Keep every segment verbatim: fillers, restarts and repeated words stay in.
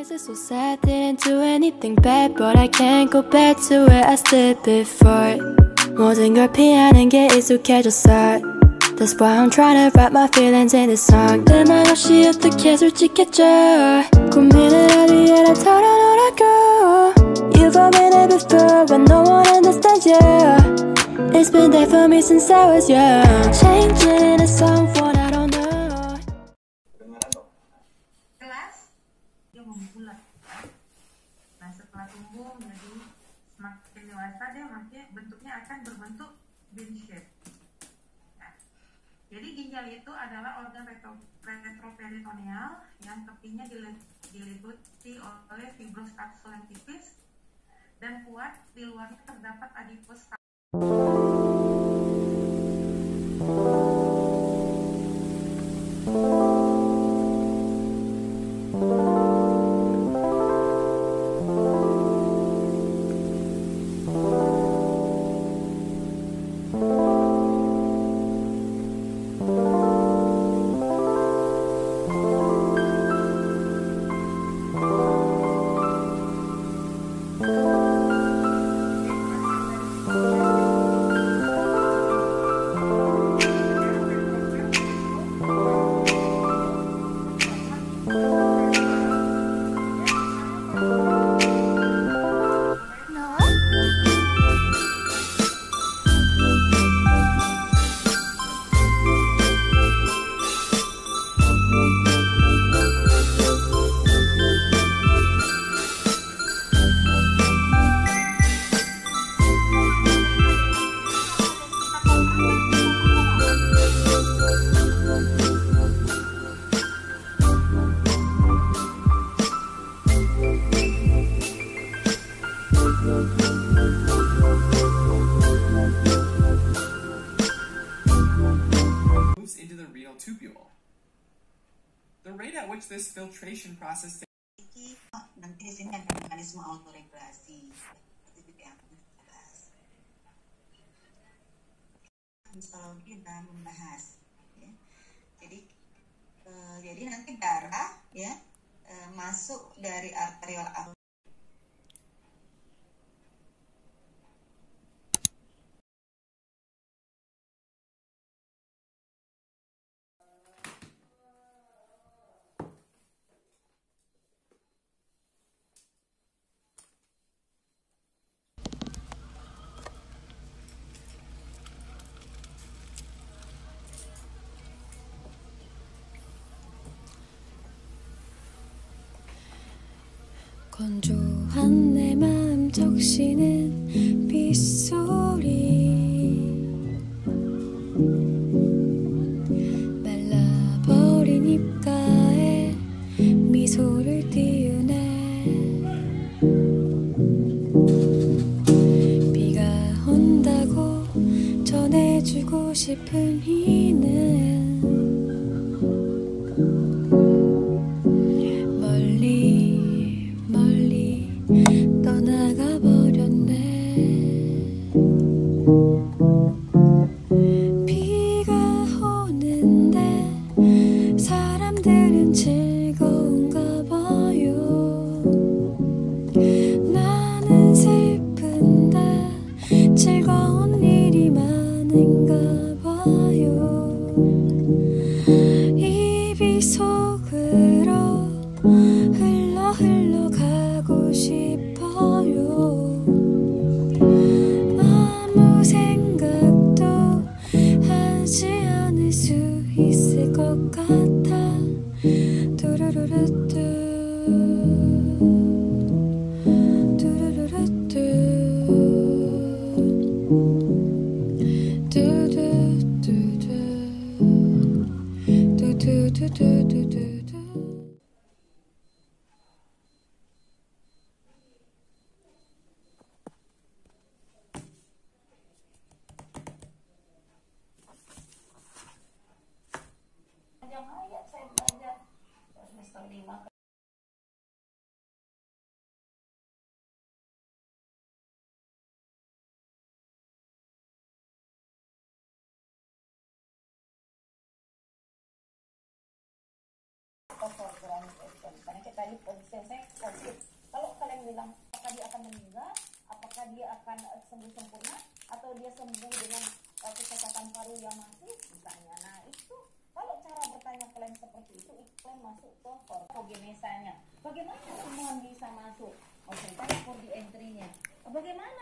Guess it's so sad, didn't do anything bad, but I can't go back to where I stood before. 모든 걸 피하는 게 익숙해졌어. That's why I'm trying to wrap my feelings in this song. 내 말 없이 어떻게 솔직해져. 고민을 어디에다 털어놓으라고. You've all been there before when no one understands you. It's been there for me since I was young. Changing is someone I don't know. Kelas dia membulat. Nah, setelah tumbuh menjadi semakin dewasa, dia makin bentuknya akan berbentuk bean shape. Nah, jadi ginjal itu adalah organ retro, retroperitoneal yang tepinya diliputi oleh fibros kapsul yang tipis dan kuat. Di luarnya terdapat adipos. Moves into the renal tubule. The rate at which this filtration process takes. Nanti di sini ada mekanisme autoregulasi. Itu juga yang perlu kita bahas. Histologi dan membahas. Ya. Jadi, uh, jadi nanti darah ya uh, masuk dari arterial artery. 건조한 내 마음 적시는 빗소리 말라버린 입가에 미소를 띄우네 비가 온다고 전해주고 싶은 이는 떠나가 버렸네. 비가 오는데 사람들은 즐거운가 봐요. 나는 슬픈데 즐거운 일이 많은가 봐요. 입이 속으로 흘러 흘러 가고 싶어. 아무 생각도 하지 않을 수 있을 것 같아. 두루루루뚜 두루루루뚜 두두두두 두두두두두두. Saya belajar semester lima. Program karena kita tadi posisi yang saya konflik. Kalau kalian bilang apakah dia akan meninggal, apakah dia akan uh, sembuh sempurna, atau dia sembuh dengan uh, kesehatan paru yang masih misalnya. Nah itu kalau cara bertanya kalian seperti itu, kalian masuk ke ortogenesanya. Bagaimana semua bisa masuk? Oh, saya tanya for the entry-nya. Bagaimana?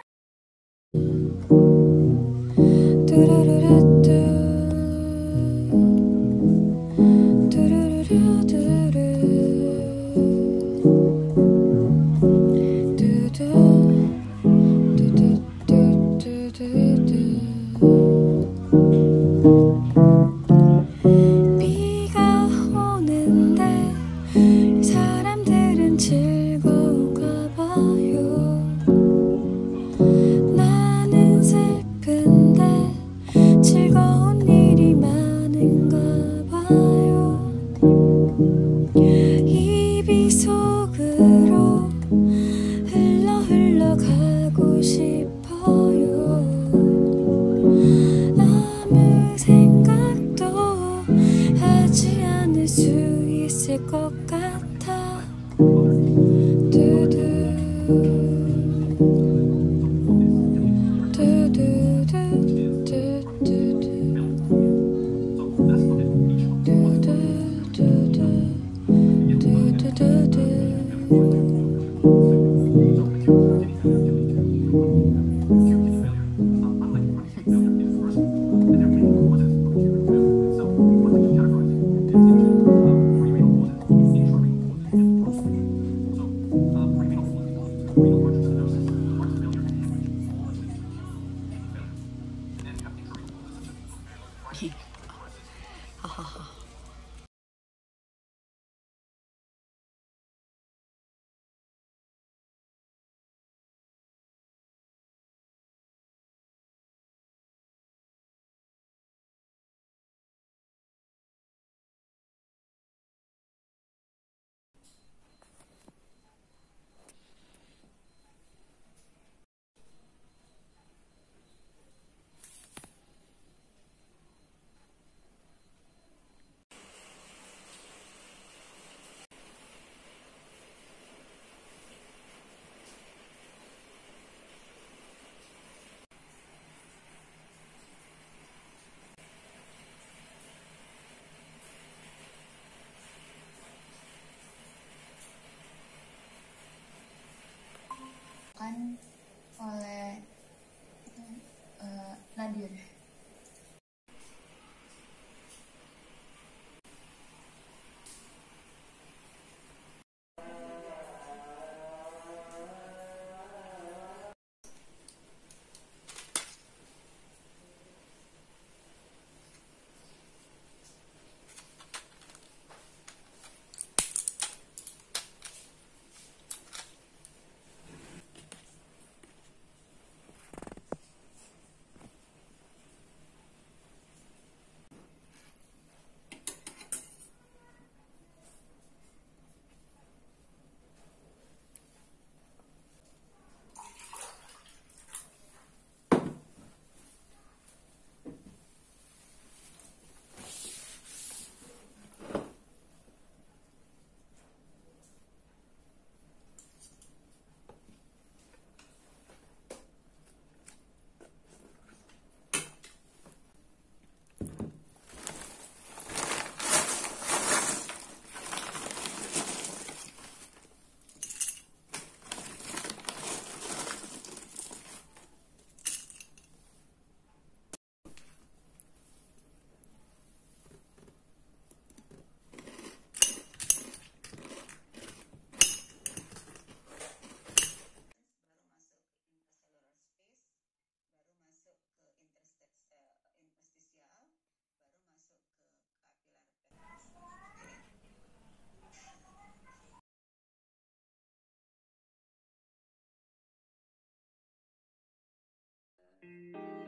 oleh uh, Nadir. Thank you.